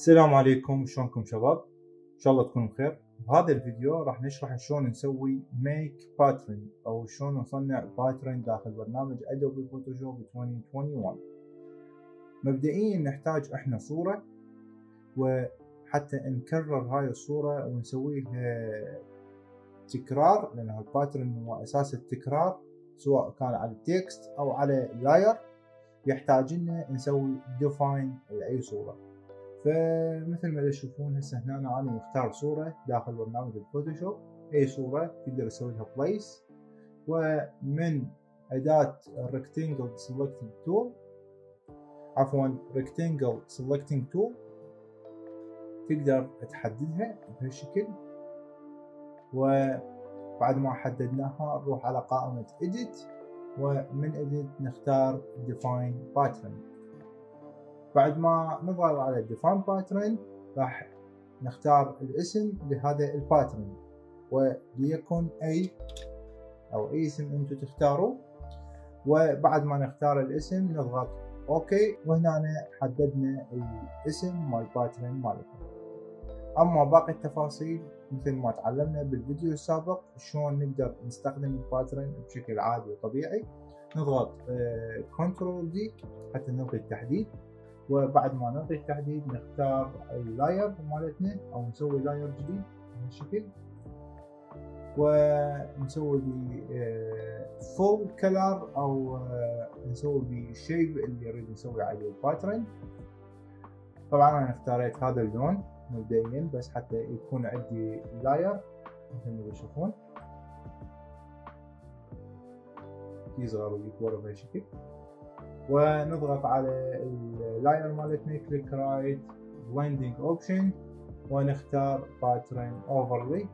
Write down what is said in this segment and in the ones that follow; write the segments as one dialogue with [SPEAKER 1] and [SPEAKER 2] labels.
[SPEAKER 1] السلام عليكم، شلونكم شباب؟ ان شاء الله تكونوا بخير. بهذا الفيديو راح نشرح شلون نسوي ميك باترن او شلون نصنع باترن داخل برنامج ادوبي فوتوشوب 2021. مبدئيا نحتاج احنا صورة، وحتى نكرر هاي الصورة ونسوي لها تكرار، لان الباترن هو اساس التكرار سواء كان على التكست او على لاير. يحتاج لنا نسوي ديفاين لاي صورة. فمثل ما تشوفون هسه هنا انا مختار صورة داخل برنامج الفوتوشوب، اي صورة تقدر تسوي لها بليس، ومن اداة rectangle selecting tool rectangle selecting tool تقدر تحددها بهالشكل. وبعد ما حددناها نروح على قائمة edit، ومن edit نختار define pattern. بعد ما نضغط على define pattern راح نختار الاسم لهذا الباترن، وليكن اي اسم انتم تختاروا. وبعد ما نختار الاسم نضغط اوكي، وهنا حددنا الاسم مال الباترن مالتنا. اما باقي التفاصيل مثل ما تعلمنا بالفيديو السابق شلون نقدر نستخدم الباترن بشكل عادي وطبيعي، نضغط كنترول دي حتى نلغي التحديد. وبعد ما نلغي التحديد نختار اللاير مالتنا او نسوي لاير جديد بهالشكل، ونسوي فول كلر او نسوي بالشيب اللي نريد نسوي عليه الباترن. طبعا انا اختاريت هذا اللون مبدئيا بس حتى يكون عندي لاير مثل ما تشوفون يصغر ويكبر بهالشكل. ونضغط على اللاير مالتنا كليك رايت بلندنج اوبشن، ونختار باترن اوفرلي،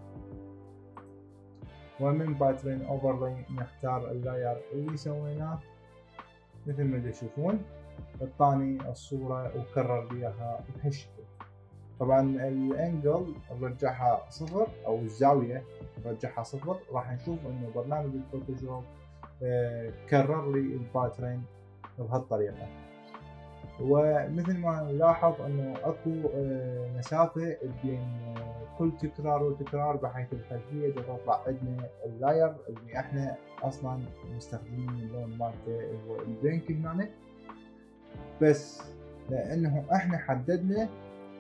[SPEAKER 1] ومن باترن اوفرلي نختار اللاير اللي سويناه مثل ما تشوفون اعطاني الصورة وكرر لي اياها بهالشكل. طبعا الانجل نرجعها صفر او الزاوية نرجعها صفر، راح نشوف انه برنامج الفوتوشوب كرر لي الباترن بهالطريقة. ومثل ما نلاحظ انه اكو مسافة بين كل تكرار وتكرار، بحيث الخلفية تطلع عندنا اللاير اللي احنا اصلا مستخدمين اللون مالته هو البينك هنا، بس لانه احنا حددنا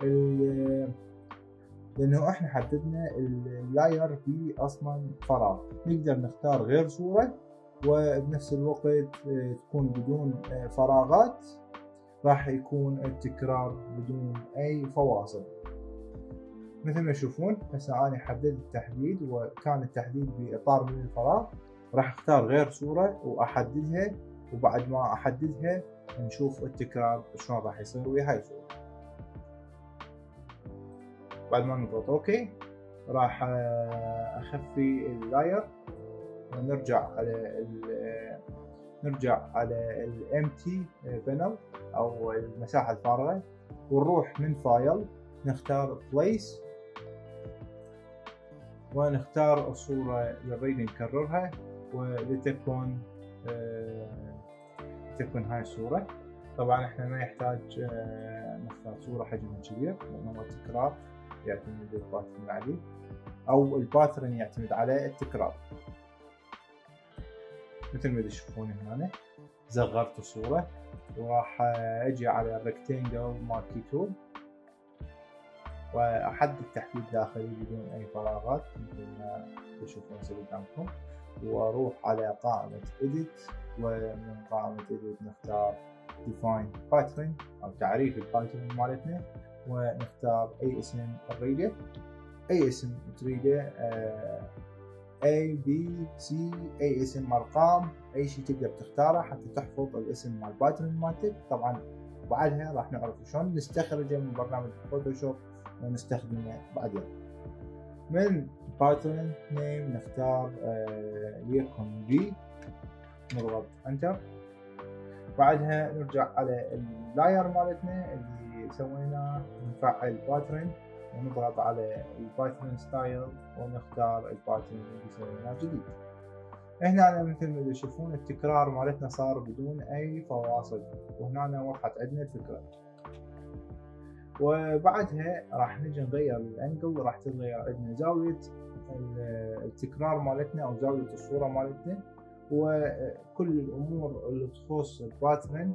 [SPEAKER 1] اللاير في اصلا فراغ، نقدر نختار غير صورة وبنفس الوقت تكون بدون فراغات، راح يكون التكرار بدون اي فواصل. مثل ما تشوفون هسه انا حددت التحديد وكان التحديد باطار من الفراغ، راح اختار غير صورة واحددها، وبعد ما احددها نشوف التكرار شلون راح يصير ويا هاي الصورة. بعد ما نضغط اوكي راح اخفي اللاير ونرجع على الامتي بانل او المساحة الفارغة، ونروح من فايل نختار بليس، ونختار الصورة اللي نريد نكررها، ولتكن هاي الصورة. طبعا احنا ما يحتاج نختار صورة حجمها كبير لانه التكرار يعتمد الباترن عليه او الباترن يعتمد على التكرار. مثل ما تشوفون هنا صغرت الصورة، وراح اجي على الريكتانجل مال كي تول واحدد تحديد داخلي بدون اي فراغات مثل ما تشوفون قدامكم، واروح على قائمة edit، ومن قائمة edit نختار define pattern او تعريف الباترن مالتنا، ونختار اي اسم نريده، اي اسم تريده A B C، اي اسم ارقام اي شيء تقدر تختاره حتى تحفظ الاسم مال الباترن مالتك. طبعا بعدها راح نعرف شلون نستخرجه من برنامج الفوتوشوب ونستخدمه بعدين. من باترن نيم نختار ليكن B، نضغط انتر. بعدها نرجع على اللاير مالتنا اللي سويناه، نفعل باترن ونضغط على الباترن ستايل ونختار الباترن اللي سويناه جديد. هنا مثل ما تشوفون التكرار مالتنا صار بدون اي فواصل، وهنا وضحت عندنا الفكرة. وبعدها راح نجي نغير الانجل، راح تتغير عندنا زاوية التكرار مالتنا او زاوية الصورة مالتنا، وكل الامور اللي تخص الباترن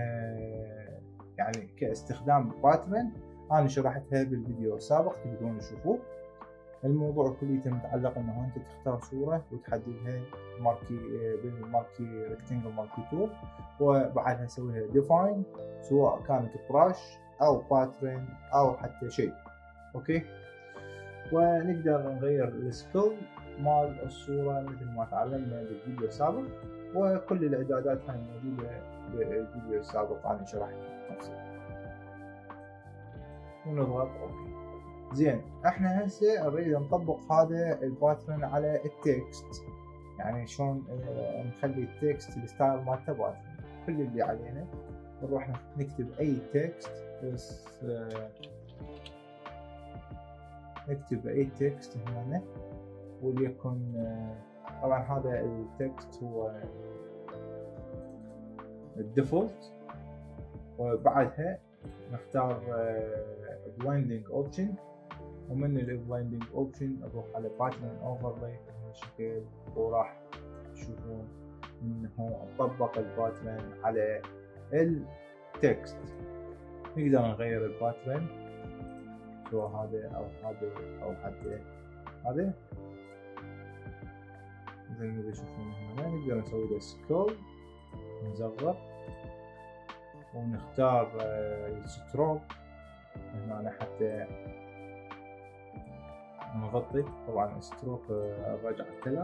[SPEAKER 1] يعني كاستخدام الباترن انا شرحتها بالفيديو السابق تقدرون تشوفوه. الموضوع كله متعلق انه انت تختار صورة وتحددها بالماركي ريكتنجل ماركي تول، وبعدها تسويها ديفاين سواء كانت براش او باترن او حتى شيء. اوكي، ونقدر نغير السكيل مال الصورة مثل ما تعلمنا بالفيديو السابق، وكل الاعدادات هاي موجودة بالفيديو السابق انا شرحتها نفسه. ونضغط اوكي. زين، احنا هسه نريد نطبق هذا الباترن على التكست، يعني شلون نخلي التكست الستايل مالته باترن. كل اللي علينا نروح نكتب اي تكست، بس نكتب اي تكست هنا، وليكن طبعا هذا التكست هو الديفولت، وبعدها نختار blending option، ومن البلندنج اوبشن نروح على باترن اوفرلاي بهالشكل، وراح تشوفون انه طبق الباترن على التكست. نقدر نغير الباترن سواء هذا او هذا او حتى هذا زي ما تشوفون هنا. نقدر نسوي له سكرول، نصغر ونختار الستروك هنا حتى نغطي. طبعا الستروك نرجع الكلر،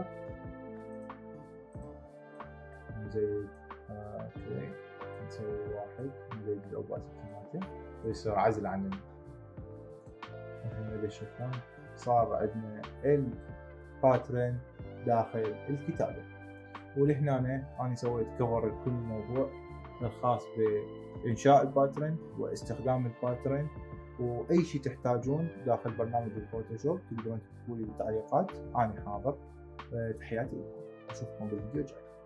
[SPEAKER 1] نزيد كذا، نسوي واحد، نزيد الاوباسيتي مالته ويصير عزل عن مثل ما تشوفون صار عندنا الباترن داخل الكتابة. ولهنا انا سويت كفر لكل موضوع الخاص بإنشاء الباترن واستخدام الباترن، واي شيء تحتاجون داخل برنامج الفوتوشوب تقدرون تكتبوا لي بالتعليقات، انا حاضر. تحياتي لكم، اشوفكم بالفيديو الجاي.